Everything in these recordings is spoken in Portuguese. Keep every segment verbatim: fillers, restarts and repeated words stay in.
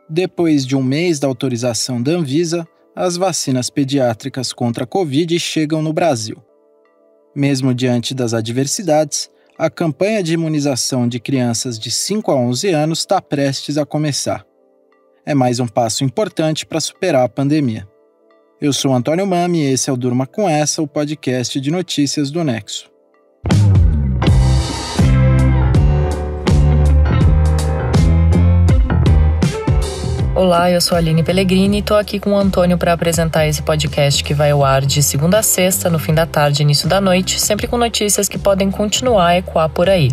Depois de um mês da autorização da Anvisa, as vacinas pediátricas contra a Covid chegam no Brasil. Mesmo diante das adversidades, a campanha de imunização de crianças de cinco a onze anos está prestes a começar. É mais um passo importante para superar a pandemia. Eu sou Antônio Mami e esse é o Durma Com Essa, o podcast de notícias do Nexo. Olá, eu sou a Aline Pellegrini e estou aqui com o Antônio para apresentar esse podcast que vai ao ar de segunda a sexta, no fim da tarde e início da noite, sempre com notícias que podem continuar a ecoar por aí.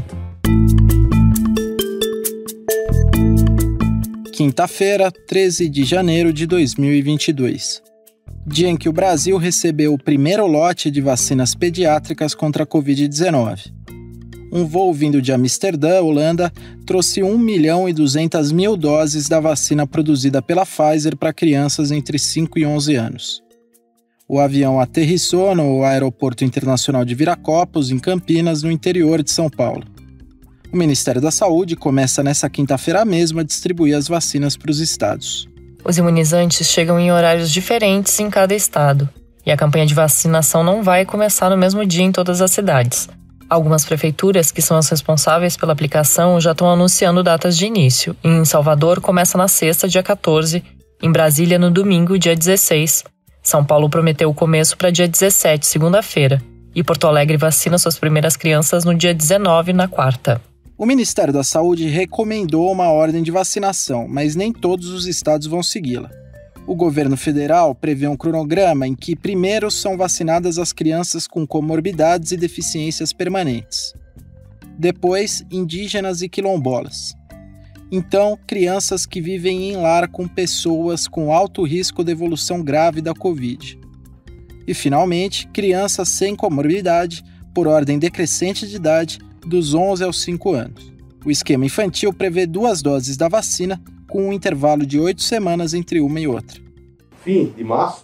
Quinta-feira, treze de janeiro de dois mil e vinte e dois. Dia em que o Brasil recebeu o primeiro lote de vacinas pediátricas contra a covid dezenove. Um voo vindo de Amsterdã, Holanda, trouxe um milhão e duzentas mil doses da vacina produzida pela Pfizer para crianças entre cinco e onze anos. O avião aterrissou no Aeroporto Internacional de Viracopos, em Campinas, no interior de São Paulo. O Ministério da Saúde começa nesta quinta-feira mesmo a distribuir as vacinas para os estados. Os imunizantes chegam em horários diferentes em cada estado, e a campanha de vacinação não vai começar no mesmo dia em todas as cidades. Algumas prefeituras, que são as responsáveis pela aplicação, já estão anunciando datas de início. Em Salvador, começa na sexta, dia quatorze. Em Brasília, no domingo, dia dezesseis. São Paulo prometeu o começo para dia dezessete, segunda-feira. E Porto Alegre vacina suas primeiras crianças no dia dezenove, na quarta. O Ministério da Saúde recomendou uma ordem de vacinação, mas nem todos os estados vão segui-la. O governo federal prevê um cronograma em que primeiro são vacinadas as crianças com comorbidades e deficiências permanentes. Depois, indígenas e quilombolas. Então, crianças que vivem em lar com pessoas com alto risco de evolução grave da Covid. E, finalmente, crianças sem comorbidade, por ordem decrescente de idade, dos onze aos cinco anos. O esquema infantil prevê duas doses da vacina, com um intervalo de oito semanas entre uma e outra. Fim de março,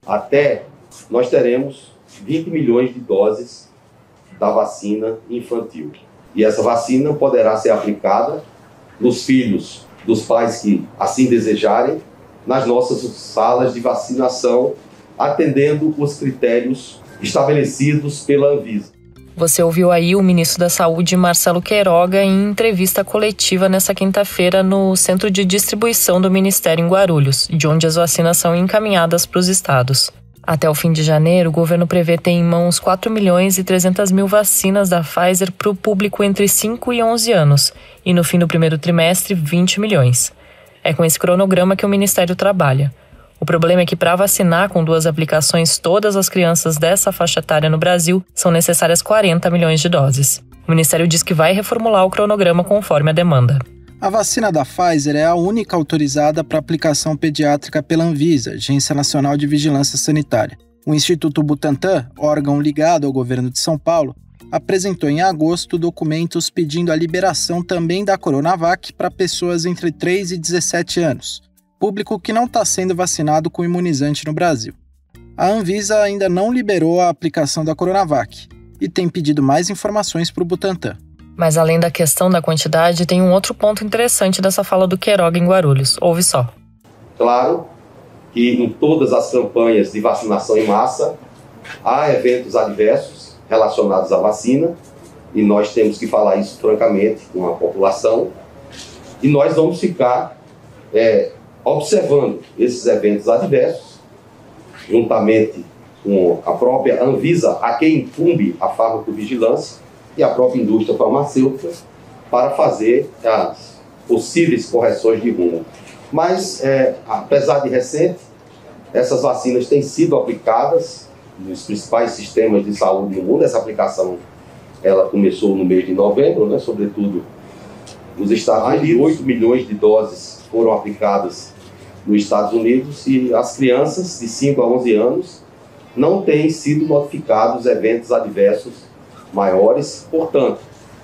até nós teremos vinte milhões de doses da vacina infantil. E essa vacina poderá ser aplicada nos filhos dos pais que assim desejarem, nas nossas salas de vacinação, atendendo os critérios estabelecidos pela Anvisa. Você ouviu aí o ministro da Saúde, Marcelo Queiroga, em entrevista coletiva nesta quinta-feira no Centro de Distribuição do Ministério em Guarulhos, de onde as vacinas são encaminhadas para os estados. Até o fim de janeiro, o governo prevê ter em mãos quatro milhões e trezentas mil vacinas da Pfizer para o público entre cinco e onze anos, e no fim do primeiro trimestre, vinte milhões. É com esse cronograma que o Ministério trabalha. O problema é que para vacinar com duas aplicações todas as crianças dessa faixa etária no Brasil, são necessárias quarenta milhões de doses. O Ministério diz que vai reformular o cronograma conforme a demanda. A vacina da Pfizer é a única autorizada para aplicação pediátrica pela Anvisa, Agência Nacional de Vigilância Sanitária. O Instituto Butantan, órgão ligado ao governo de São Paulo, apresentou em agosto documentos pedindo a liberação também da Coronavac para pessoas entre três e dezessete anos. Público que não está sendo vacinado com imunizante no Brasil. A Anvisa ainda não liberou a aplicação da Coronavac e tem pedido mais informações para o Butantan. Mas além da questão da quantidade, tem um outro ponto interessante dessa fala do Queiroga em Guarulhos. Ouve só. Claro que em todas as campanhas de vacinação em massa, há eventos adversos relacionados à vacina e nós temos que falar isso francamente com a população e nós vamos ficar... É, observando esses eventos adversos, juntamente com a própria Anvisa, a quem incumbe a farmacovigilância e a própria indústria farmacêutica, para fazer as possíveis correções de rumo. Mas, é, apesar de recente, essas vacinas têm sido aplicadas nos principais sistemas de saúde do mundo. Essa aplicação ela começou no mês de novembro, né, sobretudo nos Estados Unidos. oito milhões de doses foram aplicadas nos Estados Unidos e as crianças de cinco a onze anos não têm sido notificados eventos adversos maiores. Portanto,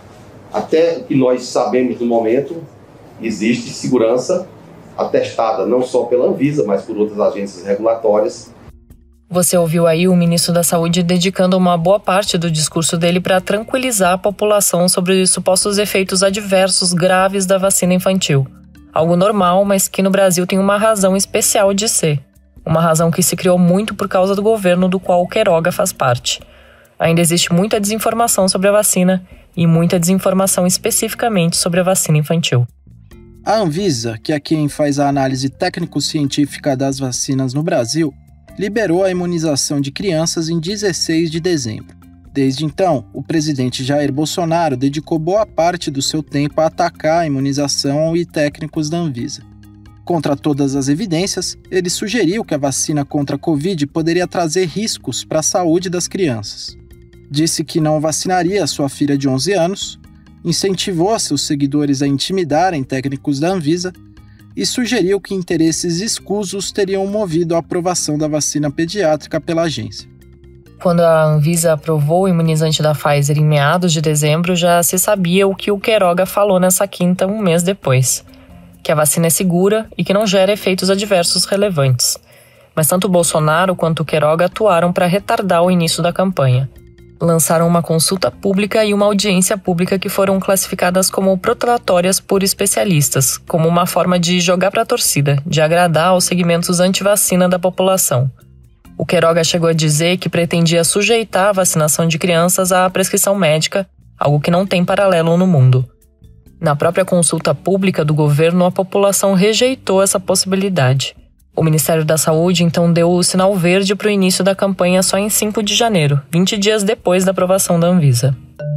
até o que nós sabemos no momento, existe segurança atestada não só pela Anvisa, mas por outras agências regulatórias. Você ouviu aí o ministro da Saúde dedicando uma boa parte do discurso dele para tranquilizar a população sobre os supostos efeitos adversos graves da vacina infantil. Algo normal, mas que no Brasil tem uma razão especial de ser. Uma razão que se criou muito por causa do governo do qual o Queiroga faz parte. Ainda existe muita desinformação sobre a vacina e muita desinformação especificamente sobre a vacina infantil. A Anvisa, que é quem faz a análise técnico-científica das vacinas no Brasil, liberou a imunização de crianças em dezesseis de dezembro. Desde então, o presidente Jair Bolsonaro dedicou boa parte do seu tempo a atacar a imunização e técnicos da Anvisa. Contra todas as evidências, ele sugeriu que a vacina contra a Covid poderia trazer riscos para a saúde das crianças. Disse que não vacinaria sua filha de onze anos, incentivou seus seguidores a intimidarem técnicos da Anvisa e sugeriu que interesses escusos teriam movido a aprovação da vacina pediátrica pela agência. Quando a Anvisa aprovou o imunizante da Pfizer em meados de dezembro, já se sabia o que o Queiroga falou nessa quinta, um mês depois. Que a vacina é segura e que não gera efeitos adversos relevantes. Mas tanto o Bolsonaro quanto o Queiroga atuaram para retardar o início da campanha. Lançaram uma consulta pública e uma audiência pública que foram classificadas como protelatórias por especialistas, como uma forma de jogar para a torcida, de agradar aos segmentos anti-vacina da população. O Queiroga chegou a dizer que pretendia sujeitar a vacinação de crianças à prescrição médica, algo que não tem paralelo no mundo. Na própria consulta pública do governo, a população rejeitou essa possibilidade. O Ministério da Saúde, então, deu o sinal verde para o início da campanha só em cinco de janeiro, vinte dias depois da aprovação da Anvisa.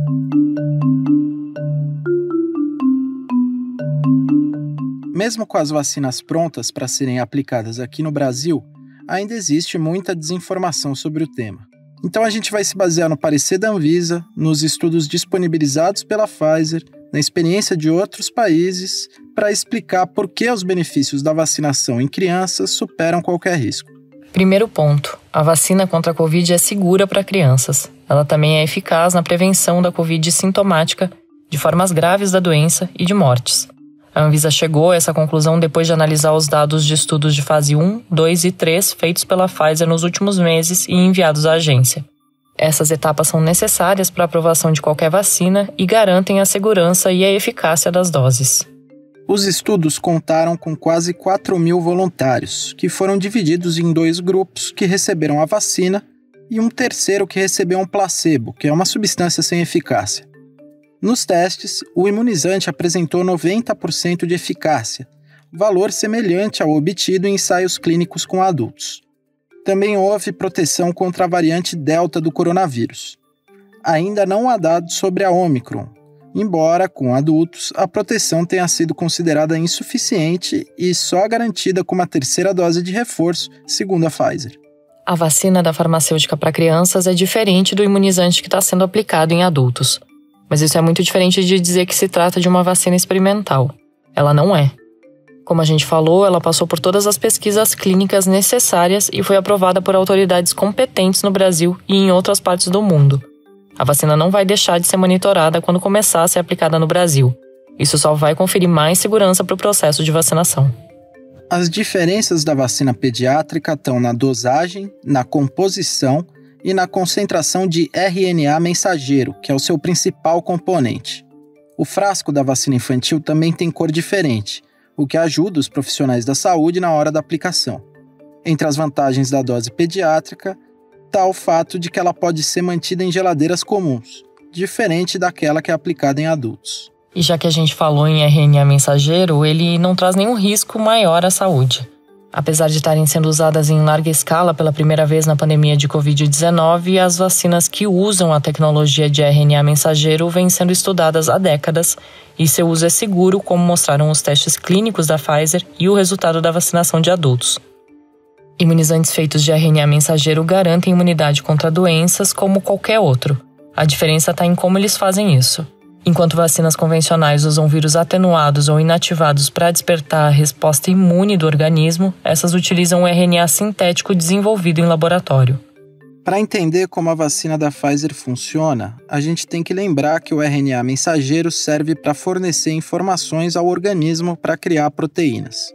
Mesmo com as vacinas prontas para serem aplicadas aqui no Brasil, ainda existe muita desinformação sobre o tema. Então a gente vai se basear no parecer da Anvisa, nos estudos disponibilizados pela Pfizer, na experiência de outros países, para explicar por que os benefícios da vacinação em crianças superam qualquer risco. Primeiro ponto, a vacina contra a Covid é segura para crianças. Ela também é eficaz na prevenção da Covid sintomática, de formas graves da doença e de mortes. A Anvisa chegou a essa conclusão depois de analisar os dados de estudos de fase um, dois e três feitos pela Pfizer nos últimos meses e enviados à agência. Essas etapas são necessárias para a aprovação de qualquer vacina e garantem a segurança e a eficácia das doses. Os estudos contaram com quase quatro mil voluntários, que foram divididos em dois grupos que receberam a vacina e um terceiro que recebeu um placebo, que é uma substância sem eficácia. Nos testes, o imunizante apresentou noventa por cento de eficácia, valor semelhante ao obtido em ensaios clínicos com adultos. Também houve proteção contra a variante Delta do coronavírus. Ainda não há dados sobre a Omicron, embora, com adultos, a proteção tenha sido considerada insuficiente e só garantida com uma terceira dose de reforço, segundo a Pfizer. A vacina da farmacêutica para crianças é diferente do imunizante que está sendo aplicado em adultos. Mas isso é muito diferente de dizer que se trata de uma vacina experimental. Ela não é. Como a gente falou, ela passou por todas as pesquisas clínicas necessárias e foi aprovada por autoridades competentes no Brasil e em outras partes do mundo. A vacina não vai deixar de ser monitorada quando começar a ser aplicada no Brasil. Isso só vai conferir mais segurança para o processo de vacinação. As diferenças da vacina pediátrica estão na dosagem, na composição e na concentração de R N A mensageiro, que é o seu principal componente. O frasco da vacina infantil também tem cor diferente, o que ajuda os profissionais da saúde na hora da aplicação. Entre as vantagens da dose pediátrica está o fato de que ela pode ser mantida em geladeiras comuns, diferente daquela que é aplicada em adultos. E já que a gente falou em R N A mensageiro, ele não traz nenhum risco maior à saúde. Apesar de estarem sendo usadas em larga escala pela primeira vez na pandemia de covid dezenove, as vacinas que usam a tecnologia de R N A mensageiro vêm sendo estudadas há décadas e seu uso é seguro, como mostraram os testes clínicos da Pfizer e o resultado da vacinação de adultos. Imunizantes feitos de R N A mensageiro garantem imunidade contra doenças como qualquer outro. A diferença está em como eles fazem isso. Enquanto vacinas convencionais usam vírus atenuados ou inativados para despertar a resposta imune do organismo, essas utilizam o R N A sintético desenvolvido em laboratório. Para entender como a vacina da Pfizer funciona, a gente tem que lembrar que o R N A mensageiro serve para fornecer informações ao organismo para criar proteínas.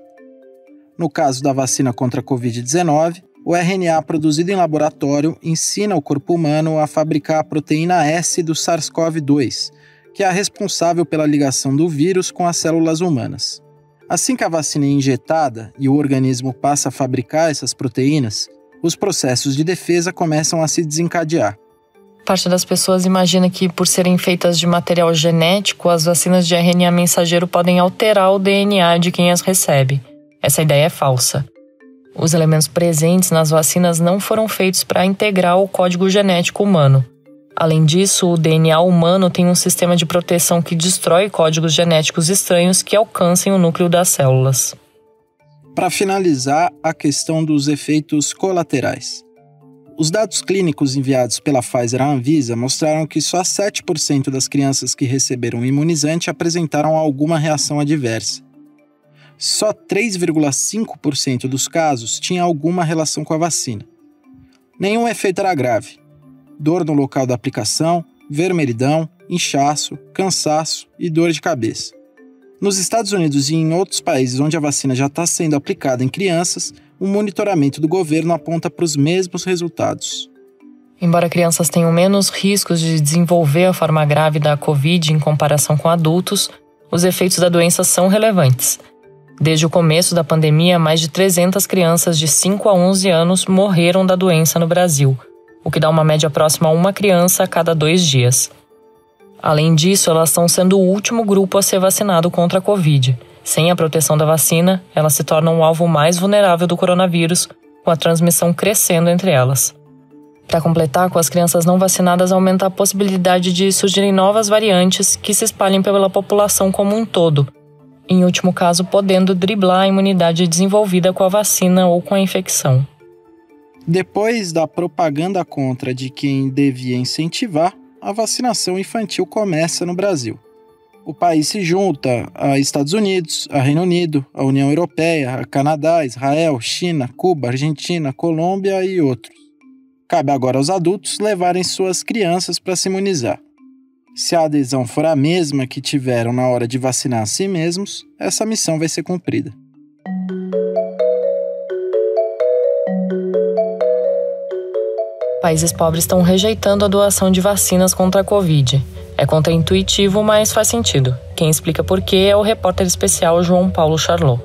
No caso da vacina contra a covid dezenove, o R N A produzido em laboratório ensina o corpo humano a fabricar a proteína S do SARS-CoV dois, que é a responsável pela ligação do vírus com as células humanas. Assim que a vacina é injetada e o organismo passa a fabricar essas proteínas, os processos de defesa começam a se desencadear. Parte das pessoas imagina que, por serem feitas de material genético, as vacinas de R N A mensageiro podem alterar o D N A de quem as recebe. Essa ideia é falsa. Os elementos presentes nas vacinas não foram feitos para integrar o código genético humano. Além disso, o D N A humano tem um sistema de proteção que destrói códigos genéticos estranhos que alcancem o núcleo das células. Para finalizar, a questão dos efeitos colaterais. Os dados clínicos enviados pela Pfizer à Anvisa mostraram que só sete por cento das crianças que receberam o imunizante apresentaram alguma reação adversa. Só três vírgula cinco por cento dos casos tinha alguma relação com a vacina. Nenhum efeito era grave. Dor no local da aplicação, vermelhidão, inchaço, cansaço e dor de cabeça. Nos Estados Unidos e em outros países onde a vacina já está sendo aplicada em crianças, o monitoramento do governo aponta para os mesmos resultados. Embora crianças tenham menos riscos de desenvolver a forma grave da Covid em comparação com adultos, os efeitos da doença são relevantes. Desde o começo da pandemia, mais de trezentas crianças de cinco a onze anos morreram da doença no Brasil, o que dá uma média próxima a uma criança a cada dois dias. Além disso, elas estão sendo o último grupo a ser vacinado contra a Covid. Sem a proteção da vacina, elas se tornam o alvo mais vulnerável do coronavírus, com a transmissão crescendo entre elas. Para completar, com as crianças não vacinadas aumenta a possibilidade de surgirem novas variantes que se espalhem pela população como um todo, em último caso podendo driblar a imunidade desenvolvida com a vacina ou com a infecção. Depois da propaganda contra de quem devia incentivar, a vacinação infantil começa no Brasil. O país se junta a Estados Unidos, a Reino Unido, a União Europeia, a Canadá, Israel, China, Cuba, Argentina, Colômbia e outros. Cabe agora aos adultos levarem suas crianças para se imunizar. Se a adesão for a mesma que tiveram na hora de vacinar a si mesmos, essa missão vai ser cumprida. Países pobres estão rejeitando a doação de vacinas contra a Covid. É contraintuitivo, mas faz sentido. Quem explica por quê é o repórter especial João Paulo Charlot.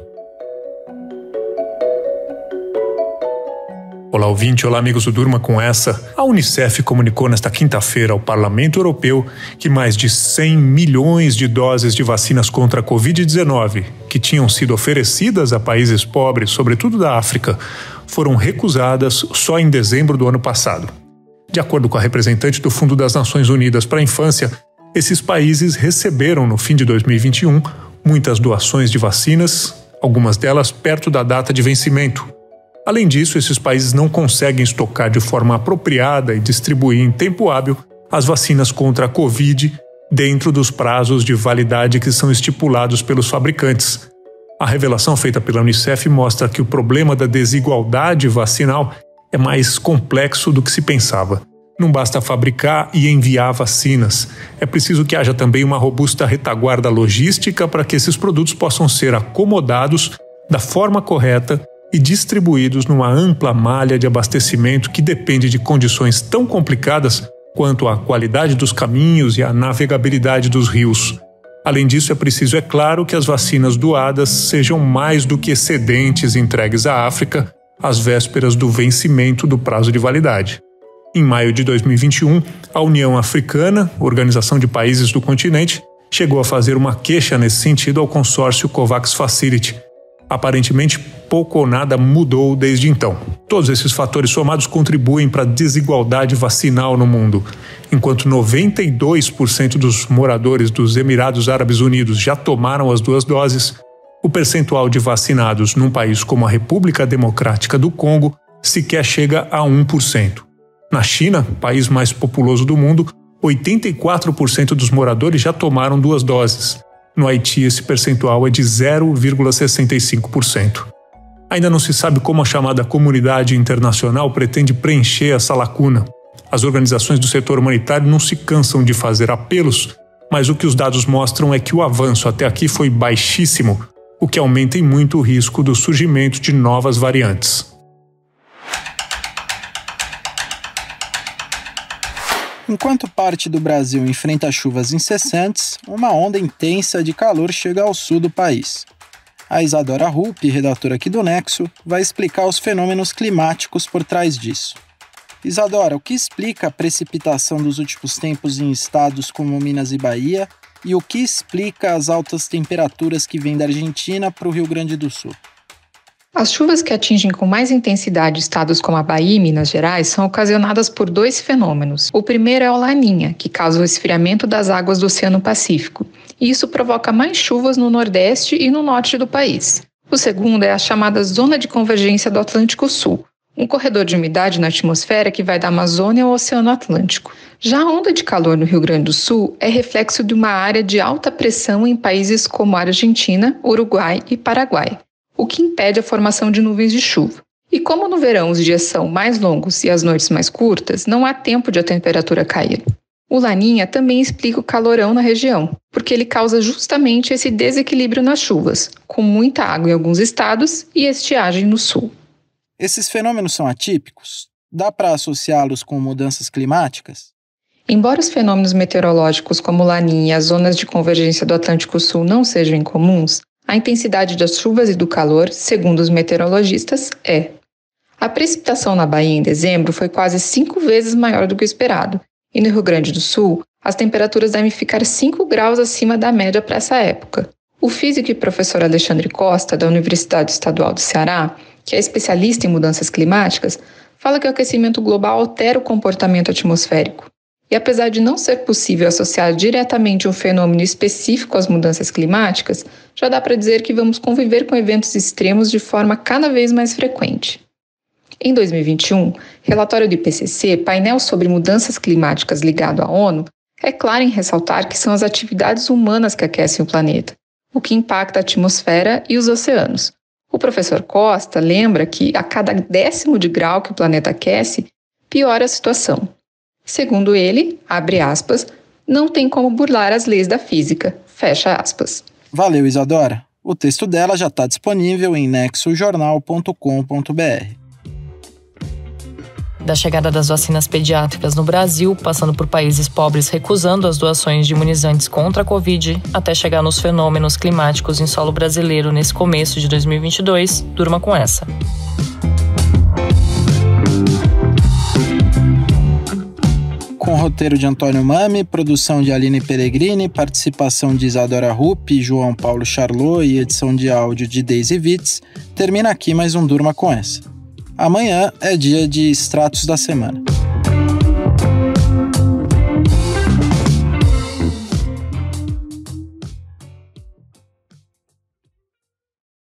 Olá, ouvinte. Olá, amigos do Durma com Essa. A Unicef comunicou nesta quinta-feira ao Parlamento Europeu que mais de cem milhões de doses de vacinas contra a covid dezenove, que tinham sido oferecidas a países pobres, sobretudo da África, foram recusadas só em dezembro do ano passado. De acordo com a representante do Fundo das Nações Unidas para a Infância, esses países receberam, no fim de dois mil e vinte e um, muitas doações de vacinas, algumas delas perto da data de vencimento. Além disso, esses países não conseguem estocar de forma apropriada e distribuir em tempo hábil as vacinas contra a Covid dentro dos prazos de validade que são estipulados pelos fabricantes. A revelação feita pela Unicef mostra que o problema da desigualdade vacinal é mais complexo do que se pensava. Não basta fabricar e enviar vacinas. É preciso que haja também uma robusta retaguarda logística para que esses produtos possam ser acomodados da forma correta e distribuídos numa ampla malha de abastecimento que depende de condições tão complicadas quanto a qualidade dos caminhos e a navegabilidade dos rios. Além disso, é preciso, é claro, que as vacinas doadas sejam mais do que excedentes entregues à África às vésperas do vencimento do prazo de validade. Em maio de dois mil e vinte e um, a União Africana, organização de países do continente, chegou a fazer uma queixa nesse sentido ao consórcio COVAX Facility. Aparentemente, pouco ou nada mudou desde então. Todos esses fatores somados contribuem para a desigualdade vacinal no mundo. Enquanto noventa e dois por cento dos moradores dos Emirados Árabes Unidos já tomaram as duas doses, o percentual de vacinados num país como a República Democrática do Congo sequer chega a um por cento. Na China, país mais populoso do mundo, oitenta e quatro por cento dos moradores já tomaram duas doses. No Haiti, esse percentual é de zero vírgula sessenta e cinco por cento. Ainda não se sabe como a chamada comunidade internacional pretende preencher essa lacuna. As organizações do setor humanitário não se cansam de fazer apelos, mas o que os dados mostram é que o avanço até aqui foi baixíssimo, o que aumenta em muito o risco do surgimento de novas variantes. Enquanto parte do Brasil enfrenta chuvas incessantes, uma onda intensa de calor chega ao sul do país. A Isadora Rupp, redatora aqui do Nexo, vai explicar os fenômenos climáticos por trás disso. Isadora, o que explica a precipitação dos últimos tempos em estados como Minas e Bahia e o que explica as altas temperaturas que vêm da Argentina para o Rio Grande do Sul? As chuvas que atingem com mais intensidade estados como a Bahia e Minas Gerais são ocasionadas por dois fenômenos. O primeiro é o Laninha, que causa o esfriamento das águas do Oceano Pacífico, e isso provoca mais chuvas no Nordeste e no Norte do país. O segundo é a chamada Zona de Convergência do Atlântico Sul, um corredor de umidade na atmosfera que vai da Amazônia ao Oceano Atlântico. Já a onda de calor no Rio Grande do Sul é reflexo de uma área de alta pressão em países como a Argentina, Uruguai e Paraguai, o que impede a formação de nuvens de chuva. E como no verão os dias são mais longos e as noites mais curtas, não há tempo de a temperatura cair. O Laninha também explica o calorão na região, porque ele causa justamente esse desequilíbrio nas chuvas, com muita água em alguns estados e estiagem no sul. Esses fenômenos são atípicos? Dá para associá-los com mudanças climáticas? Embora os fenômenos meteorológicos como o Laninha e as zonas de convergência do Atlântico Sul não sejam incomuns, a intensidade das chuvas e do calor, segundo os meteorologistas, é. A precipitação na Bahia em dezembro foi quase cinco vezes maior do que o esperado, e no Rio Grande do Sul, as temperaturas devem ficar cinco graus acima da média para essa época. O físico e professor Alexandre Costa, da Universidade Estadual do Ceará, que é especialista em mudanças climáticas, fala que o aquecimento global altera o comportamento atmosférico. E apesar de não ser possível associar diretamente um fenômeno específico às mudanças climáticas, já dá para dizer que vamos conviver com eventos extremos de forma cada vez mais frequente. Em dois mil e vinte e um, relatório do I P C C, painel sobre mudanças climáticas ligado à ONU, é claro em ressaltar que são as atividades humanas que aquecem o planeta, o que impacta a atmosfera e os oceanos. O professor Costa lembra que a cada décimo de grau que o planeta aquece, piora a situação. Segundo ele, abre aspas, não tem como burlar as leis da física, fecha aspas. Valeu, Isadora. O texto dela já está disponível em nexo jornal ponto com ponto b r. Da chegada das vacinas pediátricas no Brasil, passando por países pobres recusando as doações de imunizantes contra a Covid, até chegar nos fenômenos climáticos em solo brasileiro nesse começo de dois mil e vinte e dois, durma com essa. Com roteiro de Antônio Mami, produção de Aline Peregrini, participação de Isadora Rupp, João Paulo Charlot e edição de áudio de Daisy Vitz, termina aqui mais um Durma com essa. Amanhã é dia de extratos da semana.